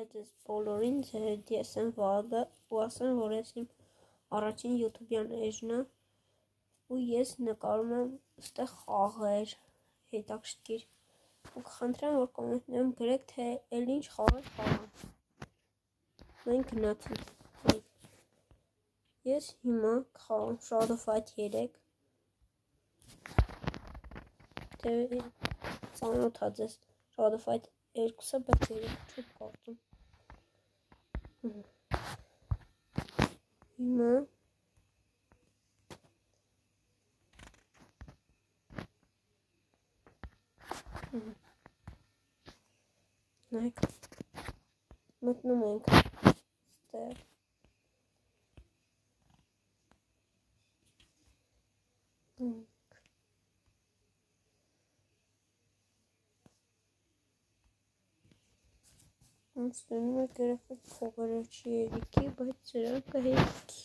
ձեզ բոլորին, ես եմ Վագը, ու ասեմ, որ ես իմ առաջին յութուբյան էջն է, ու ես նկարում եմ ստեղ խաղեր, հետաքրքիր, ու կխնդրեմ, որ կոմենտներում գրեք, թե էլ ինչ խաղեր խաղամ, մենք գնացինք, ես հիմա կխաղամ Shadow Fight 3, թե ծանոթ է ձեզ Shadow Fight 2-ը, բայց 3-ը չեք կարծում, հիմա նայք, մտնում ենք ստեղ, ոնց դնում եք երեխեք փողերը չի երիքի, բայց սրանք կհերիքի,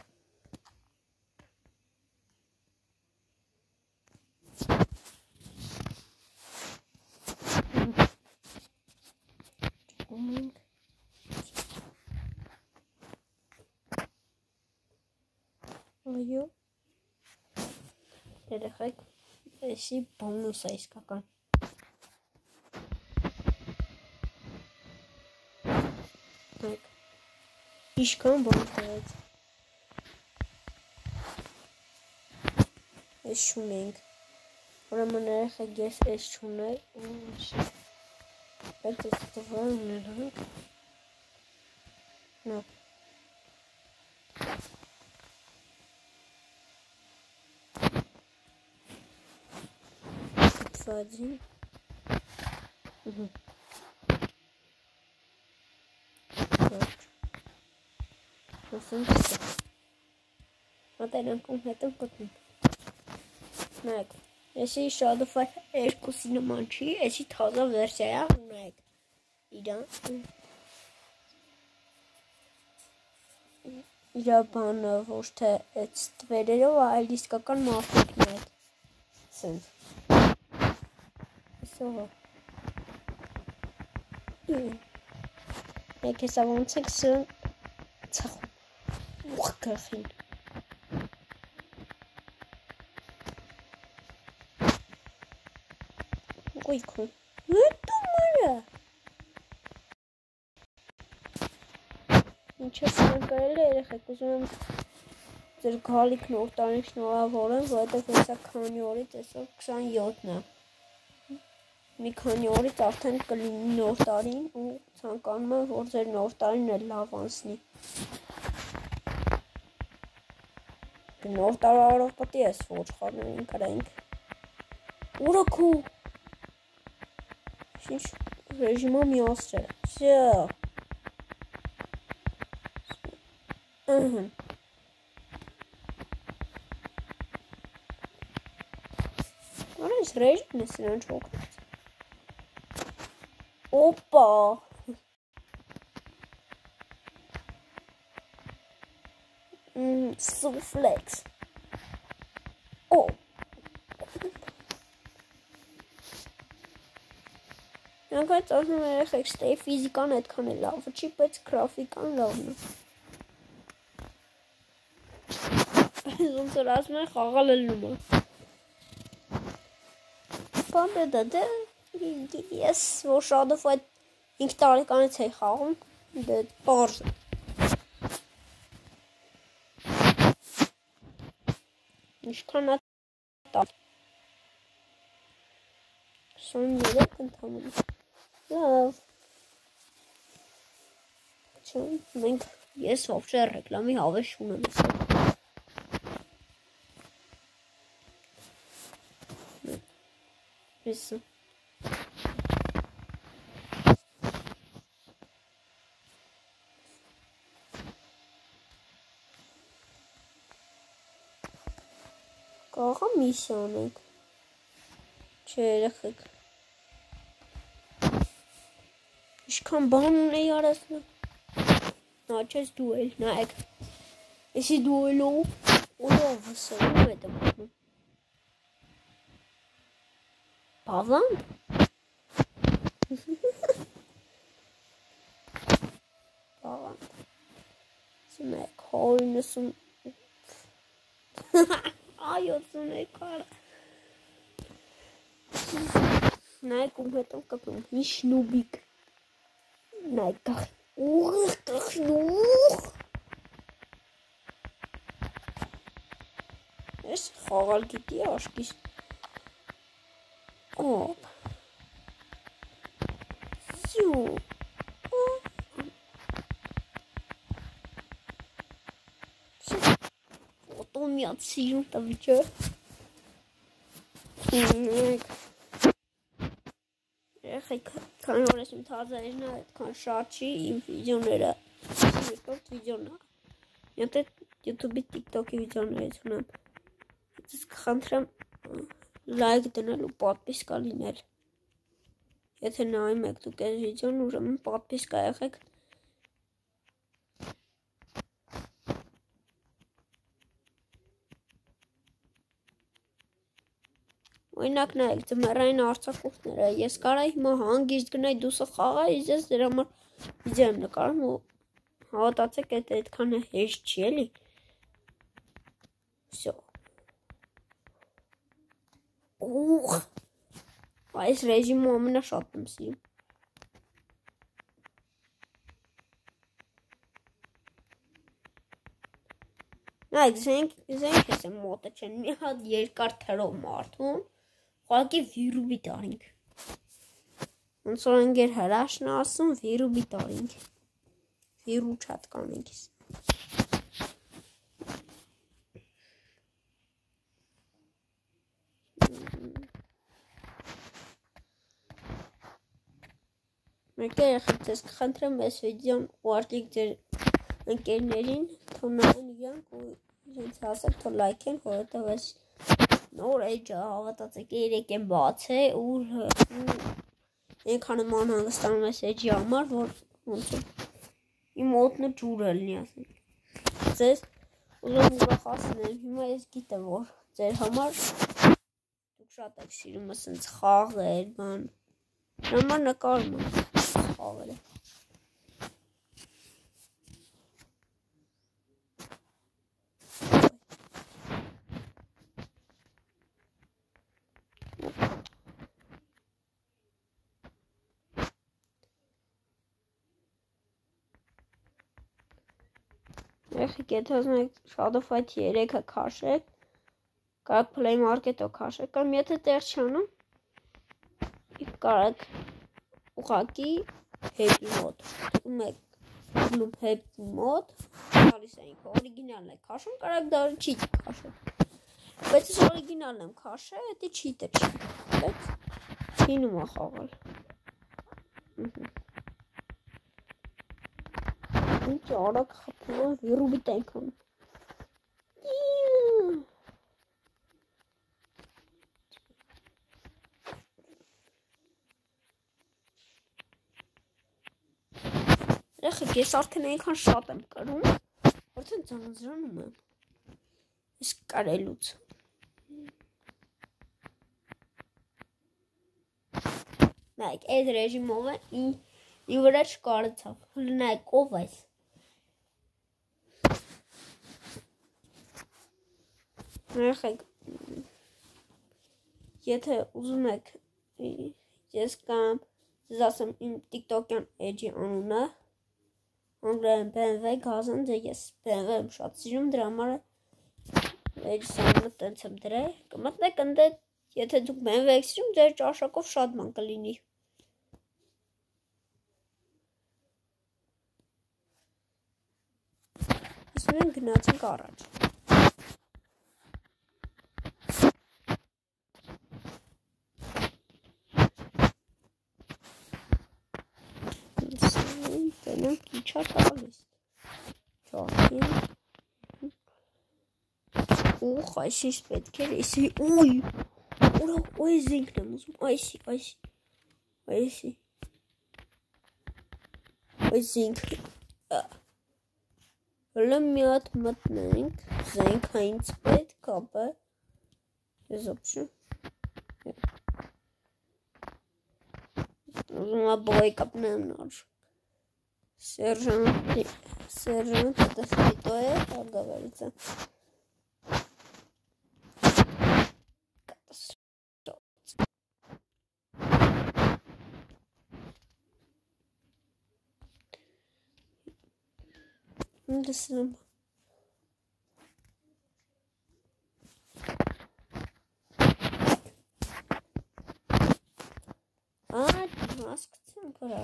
այո, երեխեք, էսի բոնուս է իսկական, իշքան բոնուս տվեց, ես չունենք, ուրեմն երեխեք ես ես չուներ, բայց ես տվար ուներանք, նա, տվածին, Մատերանքում հետում կտնում, նայք, եսի Shadow Fight 2-ի նման չի, եսի թազա վերսիա է, նայք, իրա բանը ոչ թե այդ ստվերերով, այլ իսկական մարդիկն է, սենց, իսովը, մեկ հեսա ոնց եք սրան ծախում, ուղ գախին, Ույքուն, հետո մարը, ինչը սրան կարել է երեխեք, ուզում եմ ձեր գալիք նոր տարին շնորհավորեմ, որովհետև հեսա քանի օրից այսօր 27-ն է, մի քանի օրից արդեն կլինի նոր տարին ու ցանկանում եմ, որ ձեր նոր տարին էլ լավ անցնի, նոր տարվարով պետք է ես ոչխարներին կրենք, ուրոքու, ինչ ռեժիմը միասրել, սյա, Որից ռեժիմն է սրան չոքնած, օպա, Սուֆլեքս, օ, Նրանք այդ ասում երեխեք, ստեի ֆիզիկան այդքան է լավը չի, բայց գրաֆիկան լավն է, ոնց որ ասում են խաղալ ելնում է, Պամպեդա, ես որ Shadow Fight 5 տարեկանից էի խաղում, դե պարզ է, ինչքան է տավ, 23 ընդամենը, լավ, մենք ես ոբշե ռեկլամի հավես չունեմ, Isso. Կարող եմ միսիա անենք, չէ երեխեք, ինչքան բան ունեի արասնը, նա չես դուել, նայեք, եսի դուելով, ոլով վսրում է դմանում, բավանք, Սնեք 190 այո սնեք արա նայեք ում հետ եմ կպում ինչ նուբիկ նայեք կախնուղ ես խաղալ գիտի աշկիս օպ սյու Միած սիրում տվիճը Երեխեք քան որ ես իմ թազերն այդքան շատ չի իմ վիդեոները երկրորդ վիդեոն է Եթե YouTube-ի TikTok-ի վիդեոներից ունեմ Ես կխնդրեմ լայք դնել ու պատվիսկա լինել Եթե նայում եք դուք այս վիդեոն ուրեմն պատվիսկա եղեք Օրինակ նայեք ձմեռային արձակուրդները ես կարա հիմա հանգիստ գնայի դուսը խաղայի ես դրա համար վիդեո եմ նկարում ու հավատացեք այդ այդքան հեշտ չի էլի Всё Ուխ Այս ռեժիմը ամենաշատն եմ սիրում Նայեք զենք ես եմ մոտը չեն մի հատ երկար թրով մարդում Ուղղակի վիրուբի տարինք Ոնց որ ընկեր հրաշն ասում վիրուբի տարինք Վիրու չատ կանենք ես Մեկը երեխեք ձեզ կխնդրեմ այս վիդեոն ուղարկեք ձեր ընկերներին թող նայեն իրանք ու իրենց հասեք թող լայքեն որովհետև այս նոր էջը հավատացեք երեք եմ բացել ու այնքան եմ անհանգստանում այս էջի համար որ ոնց է իմ օդնը ջուր է լինի ասենք ձեզ ուզում ուրախացնեմ հիմա ես գիտեմ որ ձեր համար դուք շատ եք սիրում ասենց խաղեր բան դրա համար նկարում եմ խաղերը Երեխեք եթե ուզում եք Shadow Fight 3-ը քաշեք Կարաք Play Market-ով քաշեք կամ եթե տեղ չանում Կարաք ուղղակի Happy Mode Դուք եք Loop Happy Mode Գալիս էինք օրիգինալն եք քաշում Կարաք դա cheat քաշեք Բայց ես օրիգինալն եմ քաշել դա cheat-ը չի Բայց Հինում է խաղալ Ինչ արագ խփում վիրուբի տենքան Երեխեք ես արդեն այնքան շատ եմ կրում Արդեն ծանոթանում եմ Ես կարելուց Նայեք այդ ռեժիմով է Իմ վրա չկարեցավ Նայեք ով այս Երեխեք Եթե ուզում եք Ես կամ Ձեզ ասեմ իմ TikTok-յան էջի անունը Անգլերեն BMW գազան ես BMW եմ շատ սիրում դրա համար էջի անունը տենց եմ դրել կմտնեք ընդ եթե դուք BMW եք սիրում ձեր ճաշակով շատ բան կլինի Իսկ մենք գնացինք առաջ Իչա տալիս Ճարդին Ուխ, այսինչ պետք էր էսի Ոյ Ոյ զինքն եմ ուզում Այսի Ոյ զինք Հլը մի հատ մտնենք Զենք հայինց պետք ապը Ես option Ուզում ա բոյ կապնեմ նոր Sergeant հետո է արգավելիցը։ Լսում։ Հասկացան կրա։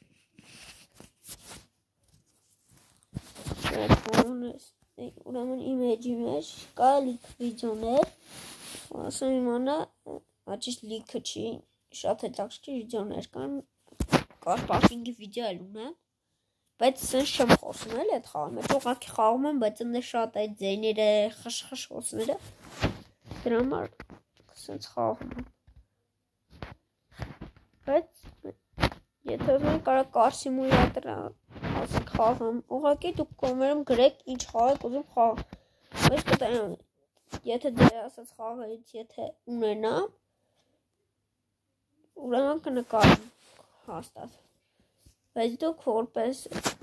Ուրեմն իմեջի մեջ կա լիք վիդեոներ, ասում իմանա, ճիշտ լիքը չի, շատ հետաքրքիր վիդեոներ կան, կար պաշինգի վիդեո էլ ունեմ, բայց սենց չեմ խոսում էլ այդ խաղում մեջ, ուղղակի խաղում եմ, բայց ընդ շատ այդ ձայները, խշ խոսները, դրա համար սենց խաղում եմ, բայց եթե ուզում եք կարա կար սիմուլյատոր ասեք խաղում, ուղղակի դուք կոմերում գրեք ինչ խաղ եք ուզում խաղ, բայց կտայում, եթե դեր ասած խաղերից եթե ունենամ, ուրեմն կնկարեմ հաստատ, բայց դուք որպես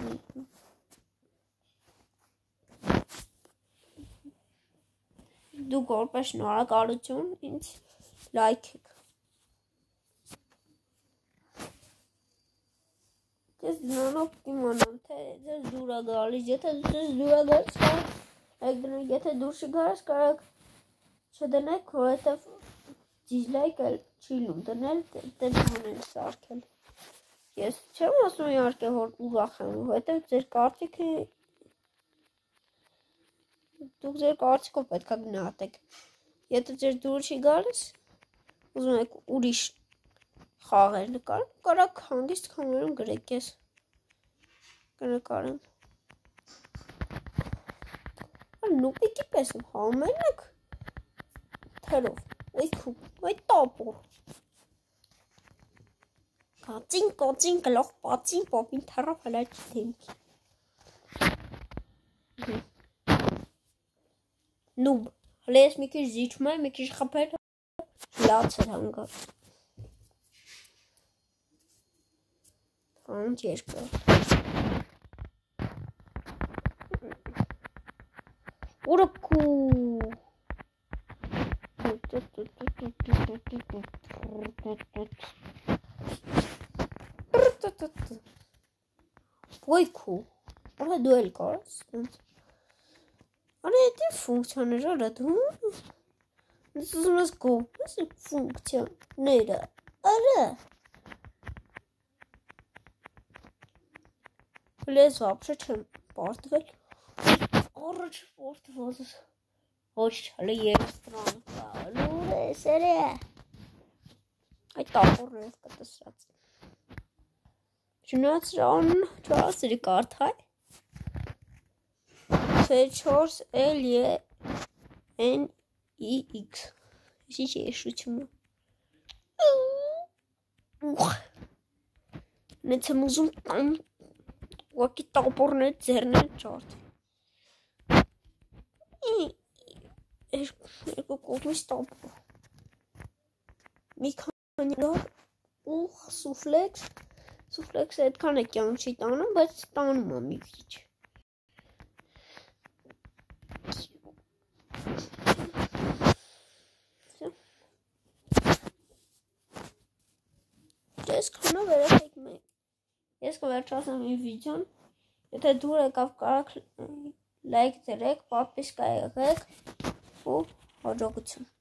շնորհակալություն ինձ լայք եք։ Ես դրանով կիմանամ, թե ձեզ դուր է գալիս, եթե ձեզ դուր է գալիս, եթե դուր չի գալիս, կարաք չդնեք, որովհետև դիզլայք էլ չի լում դնել, տենց բաներ սարքել։ Ես չեմ ասում իհարկե, որ ուրախ եմ, որովհետև դուք ձեր կարծիքով պետք է գնահատեք։ Եթե ձեր դուր չի գալիս, ուզում եք ուրիշ խաղեր նկարեմ, կարաք հանգիստ կամերում գրեք, ես կնկարեմ։ Նուպիկի պես եմ խաղում եք թերով, ոյ տապոր։ Կոցին գլող պացին պոպին թերով հլա չտեմքի։ Նուբ, հլե ես մի քիչ զիջում եմ, մի քիչ խփել, լաց էր հանգած։ Անց երկը։ Ուրակու։ Ոյքու, որը դու էլ կարս, Անե դե ֆունկցիաները դու ես ուզում ես գոհ ֆունկցիաները արա Լես вообще չեմ պարտվել առաջ պարտված ոչ հələ երեստրան լուրը սերը այդ տապորներով կտսրած Շնացրան չասրի կարթայ C4LENIX Շիշ եշությունը Նեց եմ ուզում տան Ուղակի տապորներ ձերնել չարդվի Երկու կողմից տապոր Մի քանի լար ուղ Սուֆլեքսը այդքան է կյանք չի տանում, բայց տանում է մի քիչ Ես կվերջասեմ մի վիդեոն, եթե դուր եկավ կարաք լայք դրեք, պատպիսկա եղեք ու հաջողություն